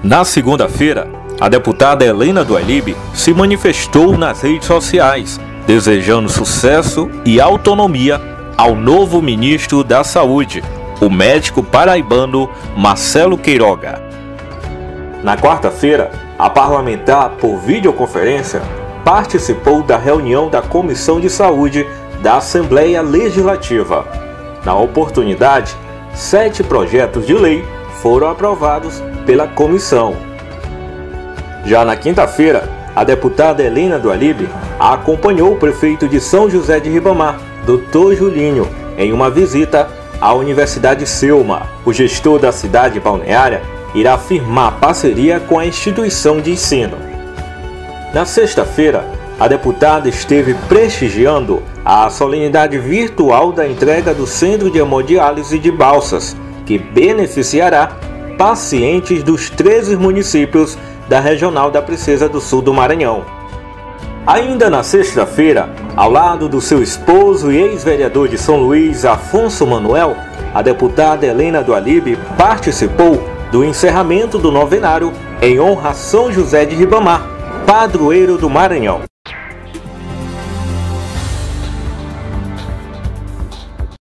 Na segunda-feira, a deputada Helena do Alibe se manifestou nas redes sociais, desejando sucesso e autonomia ao novo ministro da Saúde, o médico paraibano Marcelo Queiroga. Na quarta-feira, a parlamentar, por videoconferência, participou da reunião da Comissão de Saúde da Assembleia Legislativa. Na oportunidade, 7 projetos de lei foram aprovados pela comissão. Já na quinta-feira, a deputada Helena do Alibe acompanhou o prefeito de São José de Ribamar, Dr. Julinho, em uma visita à Universidade Selma. O gestor da cidade balneária irá firmar parceria com a instituição de ensino. Na sexta-feira, a deputada esteve prestigiando a solenidade virtual da entrega do Centro de Hemodiálise de Balsas, que beneficiará pacientes dos 13 municípios da Regional da Princesa do Sul do Maranhão. Ainda na sexta-feira, ao lado do seu esposo e ex-vereador de São Luís, Afonso Manuel, a deputada Helena do Alibe participou do encerramento do novenário em honra a São José de Ribamar, padroeiro do Maranhão.